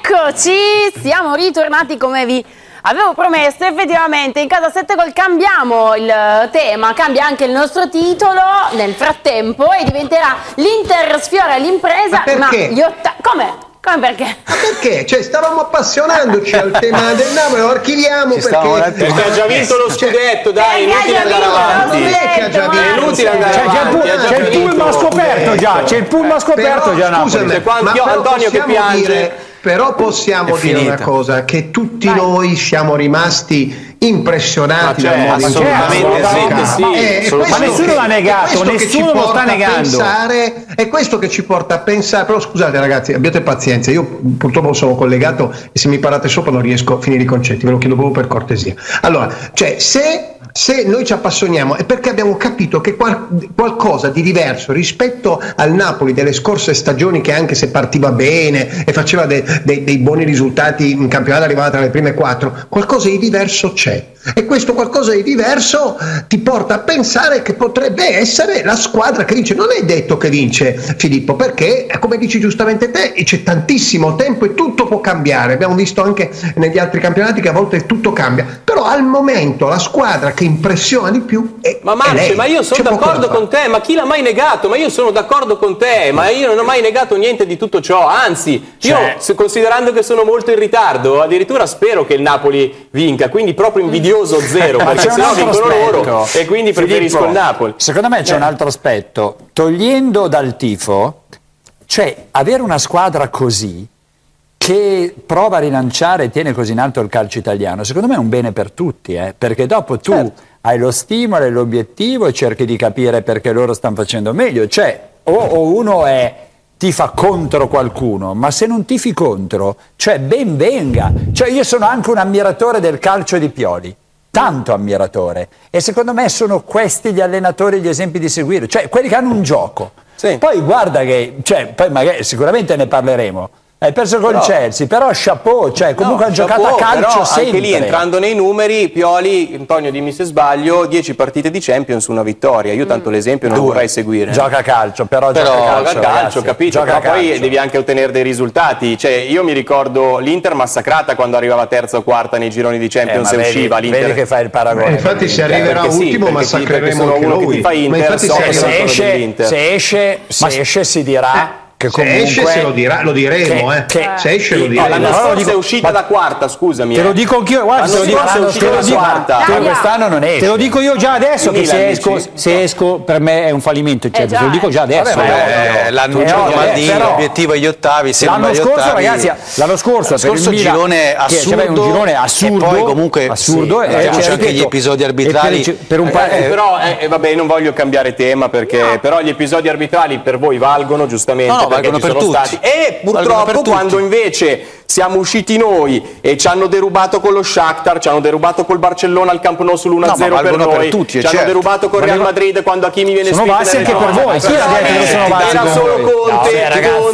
Eccoci, siamo ritornati come vi avevo promesso. Effettivamente in casa 7 gol cambiamo il tema, cambia anche il nostro titolo nel frattempo e diventerà l'Inter sfiora l'impresa. Ma perché? Come? Come perché? Ma perché? Cioè, stavamo appassionandoci al tema del Napoli, lo archiviamo perché ha già vinto lo scudetto, dai, inutile andare avanti. Non è che ha già vinto, inutile andare avanti. C'è il pullman scoperto già, c'è il pullman scoperto già Napoli. Scusami, Antonio che piange. Però possiamo dire una cosa, che tutti noi siamo rimasti impressionati dal modo in cui ma nessuno l'ha negato, nessuno lo sta negando. È questo che ci porta a pensare. Però scusate ragazzi, abbiate pazienza, io purtroppo sono collegato e se mi parate sopra non riesco a finire i concetti, ve lo chiedo proprio per cortesia. Allora, cioè se noi ci appassioniamo è perché abbiamo capito che qualcosa di diverso rispetto al Napoli delle scorse stagioni, che anche se partiva bene e faceva dei buoni risultati in campionato, arrivava tra le prime 4, qualcosa di diverso c'è. E questo qualcosa di diverso ti porta a pensare che potrebbe essere la squadra che vince. Non è detto che vince, Filippo, perché come dici giustamente te, c'è tantissimo tempo e tutto può cambiare. Abbiamo visto anche negli altri campionati che a volte tutto cambia, però al momento la squadra che impressiona di più è Marce, ma io sono d'accordo con te, ma chi l'ha mai negato? Ma io sono d'accordo con te, ma io non ho mai negato niente di tutto ciò, anzi, io considerando che sono molto in ritardo, addirittura spero che il Napoli vinca, quindi proprio invidioso zero, perché sennò vincono loro e quindi preferisco il Napoli. Secondo me c'è un altro aspetto, togliendo dal tifo, cioè avere una squadra così che prova a rilanciare e tiene così in alto il calcio italiano, secondo me è un bene per tutti, perché dopo tu hai lo stimolo e l'obiettivo e cerchi di capire perché loro stanno facendo meglio, cioè o uno tifa contro qualcuno, ma se non tifi contro, cioè ben venga, cioè io sono anche un ammiratore del calcio di Pioli, tanto ammiratore, e secondo me sono questi gli allenatori, gli esempi di seguire, cioè quelli che hanno un gioco. Poi guarda che, cioè, poi magari sicuramente ne parleremo. Hai perso col Chelsea, però chapeau, cioè comunque ha giocato a calcio sempre. Anche lì, entrando nei numeri, Pioli, Antonio dimmi se sbaglio, 10 partite di Champions, una vittoria. Io tanto l'esempio non vorrei seguire. Gioca a calcio, però gioca a calcio, capito? Però poi devi anche ottenere dei risultati. Cioè, io mi ricordo l'Inter massacrata quando arrivava terza o quarta nei gironi di Champions e usciva l'Inter. Vedi che fa il paragone. Infatti se arriverà ultimo massacreremo anche noi. Se esce si dirà che comunque, se esce lo diremo, se esce lo diremo. L'anno scorso è uscita da quarta, scusami. Te lo dico anch'io, guarda, quest'anno non esce. Te lo dico io già adesso che se esco per me è un fallimento, cioè, te lo dico già adesso. L'annunciato Maldini, l'obiettivo agli ottavi, l'anno scorso ragazzi, l'anno scorso girone assurdo, un girone assurdo, e poi comunque assurdo, c'è anche gli episodi arbitrali. Però vabbè, non voglio cambiare tema perché però gli episodi arbitrali per voi valgono giustamente. Valgono per tutti. E purtroppo quando invece siamo usciti noi e ci hanno derubato con lo Shakhtar, ci hanno derubato col Barcellona al Camp Nou sull'1-0 per noi, ci hanno derubato con Real Madrid quando Hakimi viene spinto. Sono bassi anche per voi. Era solo Conte.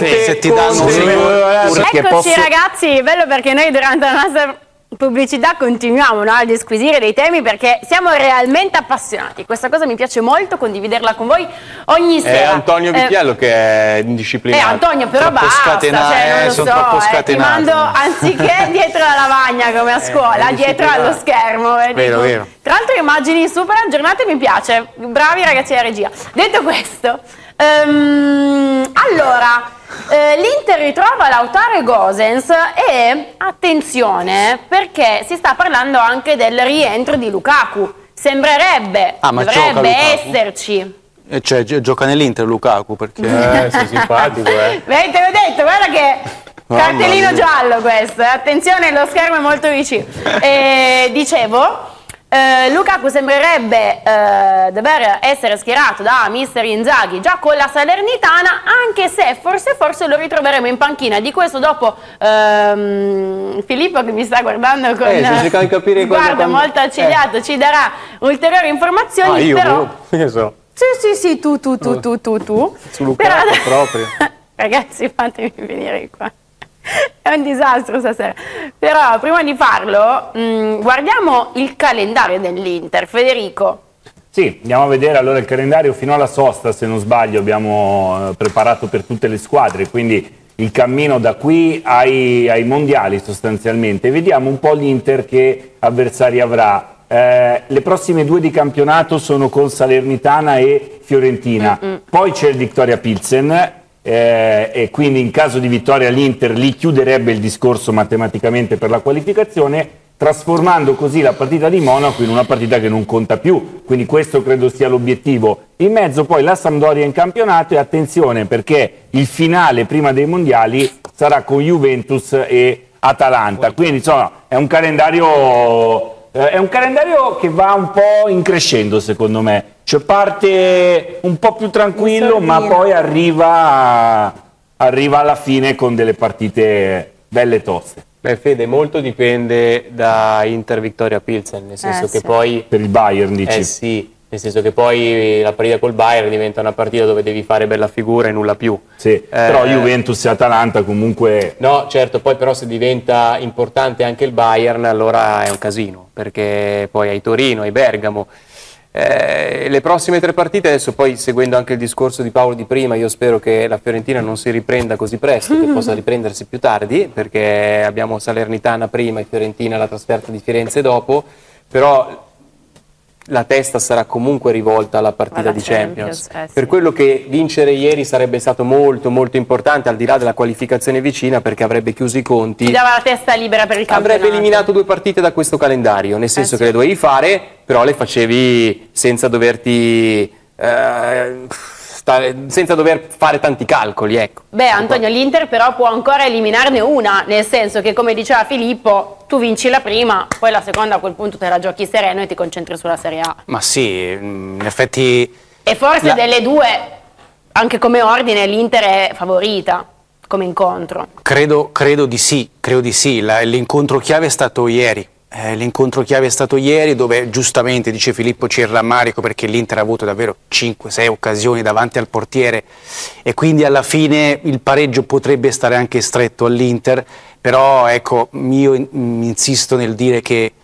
Eccoci ragazzi, bello perché noi durante la nostra pubblicità continuiamo a disquisire dei temi perché siamo realmente appassionati. Questa cosa mi piace molto, condividerla con voi ogni sera. È Antonio Vitiello che è indisciplinato. Antonio però basta, cioè, non lo so, ti mando anziché dietro la lavagna come a scuola, dietro allo schermo. Vero. Tra l'altro immagini super aggiornate, mi piace, bravi ragazzi della regia. Detto questo, allora l'Inter ritrova Lautaro e Gosens e attenzione perché si sta parlando anche del rientro di Lukaku, sembrerebbe, dovrebbe esserci. Cioè gioca nell'Inter Lukaku perché sei simpatico Vedi, te l'ho detto, guarda che cartellino giallo questo, attenzione, lo schermo è molto vicino. Dicevo, Lukaku sembrerebbe dover essere schierato da mister Inzaghi già con la Salernitana, anche se forse lo ritroveremo in panchina. Di questo dopo Filippo, che mi sta guardando con guarda molto accigliato, ci darà ulteriori informazioni. Io so. Sì, tu. Su Lukaku proprio. Ragazzi, fatemi venire qua. È un disastro stasera. Però prima di farlo guardiamo il calendario dell'Inter. Federico. Sì, andiamo a vedere allora il calendario fino alla sosta, se non sbaglio abbiamo preparato per tutte le squadre, quindi il cammino da qui ai mondiali sostanzialmente. Vediamo un po' l'Inter che avversari avrà. Le prossime 2 di campionato sono con Salernitana e Fiorentina, poi c'è il Viktoria Pilsen, e quindi in caso di vittoria l'Inter lì chiuderebbe il discorso matematicamente per la qualificazione, trasformando così la partita di Monaco in una partita che non conta più, quindi questo credo sia l'obiettivo. In mezzo poi la Sampdoria in campionato, e attenzione perché il finale prima dei mondiali sarà con Juventus e Atalanta, quindi insomma è un calendario che va un po' in crescendo secondo me, cioè parte un po' più tranquillo ma poi arriva alla fine con delle partite belle toste. Beh Fede, molto dipende da Inter Viktoria Pilsen, nel senso che poi... Per il Bayern dici? Sì, nel senso che poi la partita col Bayern diventa una partita dove devi fare bella figura e nulla più. Sì, però Juventus e Atalanta comunque... No, certo, poi però se diventa importante anche il Bayern allora è un casino, perché poi hai Torino, hai Bergamo. Le prossime 3 partite, adesso poi seguendo anche il discorso di Paolo di prima, io spero che la Fiorentina non si riprenda così presto, che possa riprendersi più tardi, perché abbiamo Salernitana prima e Fiorentina la trasferta di Firenze dopo, però la testa sarà comunque rivolta alla partita di Champions. Per quello che vincere ieri sarebbe stato molto molto importante, al di là della qualificazione vicina, perché avrebbe chiuso i conti. Ti dava la testa libera per il campionato. Avrebbe eliminato 2 partite da questo calendario, nel senso che le dovevi fare, però le facevi senza doverti... senza dover fare tanti calcoli, ecco. Beh, Antonio, l'Inter però può ancora eliminarne una, nel senso che, come diceva Filippo, tu vinci la prima, poi la seconda a quel punto te la giochi sereno e ti concentri sulla Serie A. Ma sì, in effetti... E forse delle due, anche come ordine, l'Inter è favorita come incontro. Credo di sì, l'incontro chiave è stato ieri. L'incontro chiave è stato ieri, dove giustamente, dice Filippo, c'è il rammarico perché l'Inter ha avuto davvero 5-6 occasioni davanti al portiere e quindi alla fine il pareggio potrebbe stare anche stretto all'Inter, però ecco, io insisto nel dire che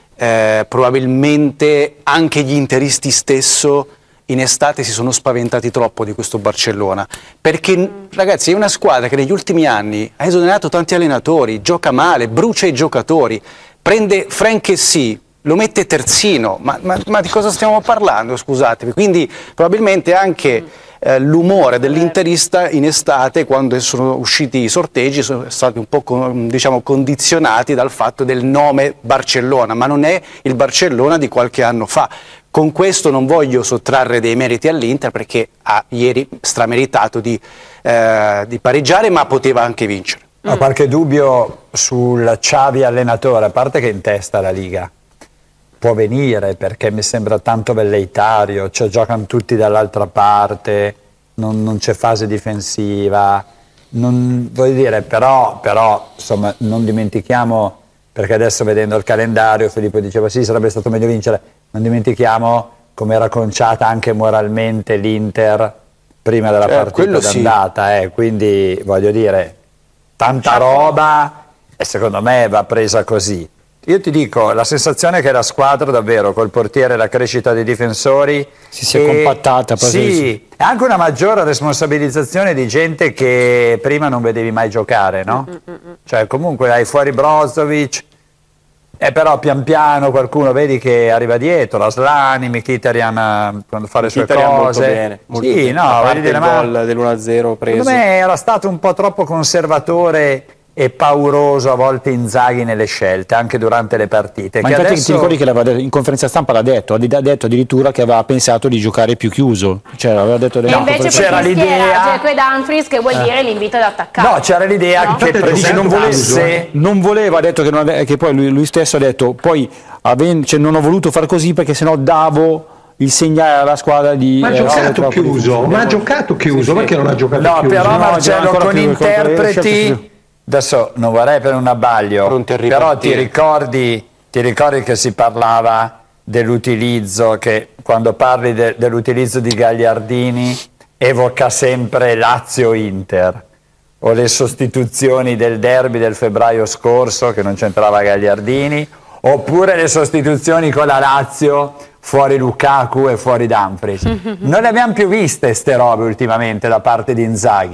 probabilmente anche gli interisti stesso in estate si sono spaventati troppo di questo Barcellona, perché ragazzi è una squadra che negli ultimi anni ha esonerato tanti allenatori, gioca male, brucia i giocatori. Prende Frank Kessie, lo mette terzino, ma di cosa stiamo parlando, scusatemi? Quindi probabilmente anche l'umore dell'interista in estate, quando sono usciti i sorteggi, sono stati un po' diciamo, condizionati dal fatto del nome Barcellona, ma non è il Barcellona di qualche anno fa. Con questo non voglio sottrarre dei meriti all'Inter, perché ha ieri strameritato di pareggiare, ma poteva anche vincere. Ho qualche dubbio sul Xavi allenatore, a parte che in testa la Liga può venire, perché mi sembra tanto velleitario, cioè giocano tutti dall'altra parte, non c'è fase difensiva, voglio dire, però insomma non dimentichiamo, perché adesso vedendo il calendario Filippo diceva sì, sarebbe stato meglio vincere, non dimentichiamo come era conciata anche moralmente l'Inter prima della partita d'andata, quindi voglio dire, tanta roba e secondo me va presa così. Io ti dico, la sensazione è che la squadra davvero col portiere e la crescita dei difensori si è compattata. Sì, e anche una maggiore responsabilizzazione di gente che prima non vedevi mai giocare, no? Cioè comunque hai fuori Brozovic, e però pian piano qualcuno vedi che arriva dietro, la Slani, Mkhitaryan quando fa le sue cose. Molto bene, molto sì, bene. no, a parte dire, il gol dell'1-0 preso. Secondo me era stato un po' troppo conservatore e pauroso a volte Inzaghi nelle scelte, anche durante le partite. Ma che infatti adesso... ti ricordi che in conferenza stampa l'ha detto, addirittura che aveva pensato di giocare più chiuso. Cioè, aveva detto e invece c'era l'idea Dzeko e Dumfries, che vuol dire l'invito ad attaccare. No, c'era l'idea che non voleva, ha detto che poi lui stesso ha detto, poi non ho voluto far così perché sennò davo il segnale alla squadra di... Ma ha giocato chiuso, ma che non ha giocato no, chiuso? Però Marcello, con interpreti... Adesso non vorrei per un abbaglio, però ti ricordi che si parlava dell'utilizzo, che quando parli dell'utilizzo di Gagliardini evoca sempre Lazio-Inter, o le sostituzioni del derby del febbraio scorso che non c'entrava Gagliardini, oppure le sostituzioni con la Lazio fuori Lukaku e fuori Dumfries. Non le abbiamo più viste ste robe ultimamente da parte di Inzaghi.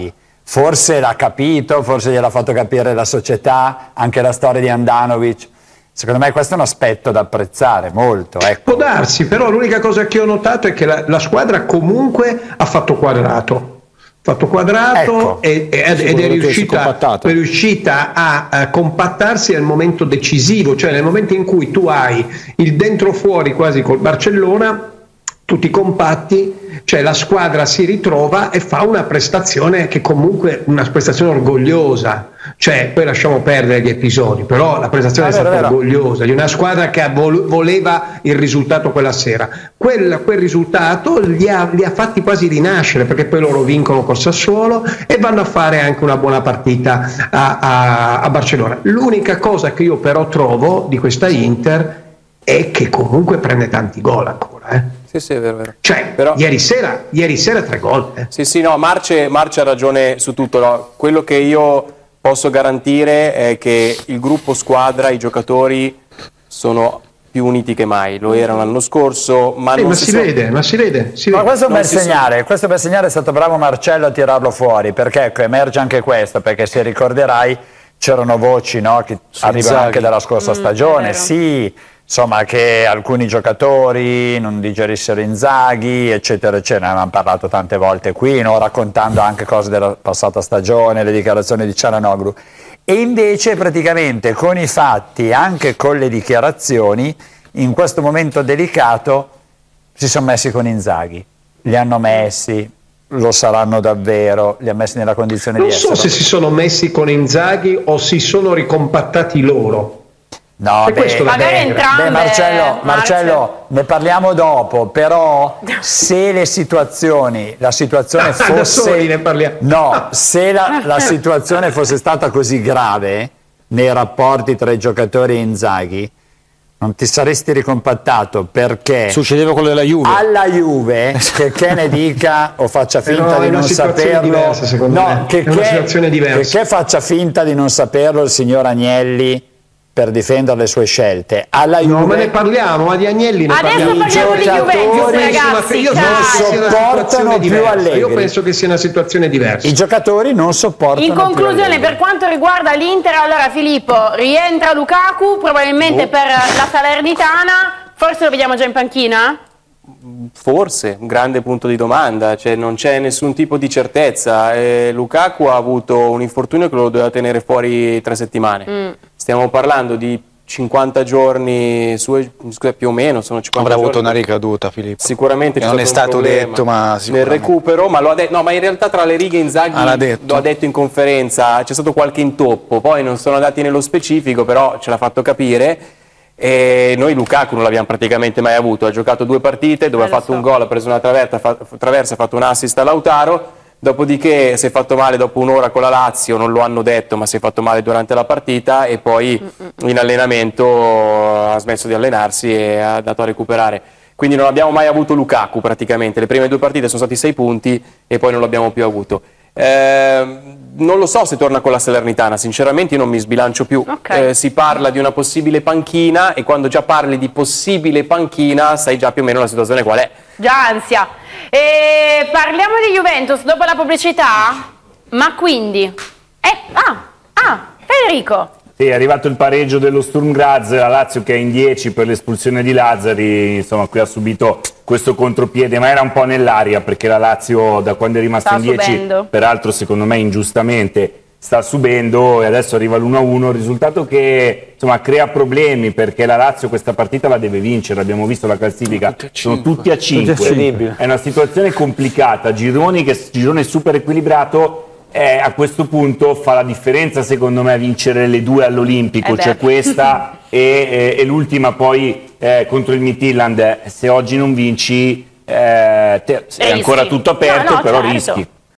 forse l'ha capito, forse gliel'ha fatto capire la società, anche la storia di Handanovic. Secondo me questo è un aspetto da apprezzare molto. Ecco. Può darsi, però l'unica cosa che ho notato è che la squadra comunque ha fatto quadrato. Ecco, ed è riuscita a compattarsi al momento decisivo, cioè nel momento in cui tu hai il dentro fuori quasi col Barcellona, tutti compatti, cioè la squadra si ritrova e fa una prestazione che comunque una prestazione orgogliosa, cioè poi lasciamo perdere gli episodi, però la prestazione è stata orgogliosa di una squadra che voleva il risultato quella sera. Quel risultato li ha fatti quasi rinascere, perché poi loro vincono col Sassuolo e vanno a fare anche una buona partita a Barcellona. L'unica cosa che io però trovo di questa Inter è che comunque prende tanti gol ancora. Sì, è vero. Cioè, però, ieri sera 3 gol. Sì, no, Marce ha ragione su tutto. No? Quello che io posso garantire è che il gruppo squadra, i giocatori sono più uniti che mai. Lo erano l'anno scorso, ma si vede. Ma questo è un bel segnale. Questo è un bel segnale, è stato bravo Marcello a tirarlo fuori, perché ecco, emerge anche questo, perché se ricorderai c'erano voci, no, che arrivano anche dalla scorsa stagione. Sì, insomma, che alcuni giocatori non digerissero Inzaghi, eccetera, eccetera. Ne abbiamo parlato tante volte qui, no? Raccontando anche cose della passata stagione, le dichiarazioni di Çalhanoğlu. E invece praticamente con i fatti, anche con le dichiarazioni, in questo momento delicato si sono messi con Inzaghi. Li hanno messi, lo saranno davvero, li ha messi nella condizione di essere. Non so se si sono messi con Inzaghi o si sono ricompattati loro. No, Marcello, ne parliamo dopo, però se la situazione fosse se la situazione fosse stata così grave nei rapporti tra i giocatori e Inzaghi, non ti saresti ricompattato, perché succedeva quello della Juve. Alla Juve, che ne dica o faccia finta di non saperlo, che faccia finta di non saperlo il signor Agnelli per difendere le sue scelte. Alla Juve, no, ma ne parliamo, di Agnelli ne parliamo. Adesso parliamo di Juventus, ragazzi. Non sopportano più Allegri. Io penso che sia una situazione diversa. I giocatori non sopportano più Allegri. In conclusione, per quanto riguarda l'Inter, allora Filippo, rientra Lukaku, probabilmente per la Salernitana, forse lo vediamo già in panchina? Forse, un grande punto di domanda, cioè non c'è nessun tipo di certezza. Lukaku ha avuto un infortunio che lo doveva tenere fuori 3 settimane. Stiamo parlando di 50 giorni, più o meno, sono 50 Avrà giorni. avuto una ricaduta, Filippo. Sicuramente non è stato detto, ma nel recupero, ma ma in realtà tra le righe Inzaghi lo ha detto in conferenza, c'è stato qualche intoppo, poi non sono andati nello specifico, però ce l'ha fatto capire. E noi Lukaku non l'abbiamo praticamente mai avuto, ha giocato 2 partite dove ha fatto un gol, ha preso una traversa, ha fatto un assist a Lautaro, dopodiché si è fatto male dopo un'ora con la Lazio, non lo hanno detto ma si è fatto male durante la partita e poi in allenamento ha smesso di allenarsi e ha dato a recuperare. Quindi non abbiamo mai avuto Lukaku praticamente, le prime 2 partite sono stati 6 punti e poi non l'abbiamo più avuto. Non lo so se torna con la Salernitana, sinceramente io non mi sbilancio più. Si parla di una possibile panchina e quando già parli di possibile panchina sai già più o meno la situazione qual è. Già ansia. Parliamo di Juventus dopo la pubblicità? Ma quindi? Federico. Sì, è arrivato il pareggio dello Sturm Graz, la Lazio che è in 10 per l'espulsione di Lazzari, insomma qui ha subito questo contropiede, ma era un po' nell'aria perché la Lazio da quando è rimasta in 10, peraltro secondo me ingiustamente, sta subendo e adesso arriva l'1-1, risultato che insomma crea problemi perché la Lazio questa partita la deve vincere, abbiamo visto la classifica, sono tutti a 5, è una situazione complicata, girone super equilibrato. A questo punto fa la differenza secondo me vincere le 2 all'Olimpico, cioè questa e l'ultima poi contro il Midtjylland. Se oggi non vinci è ancora tutto aperto, però rischi.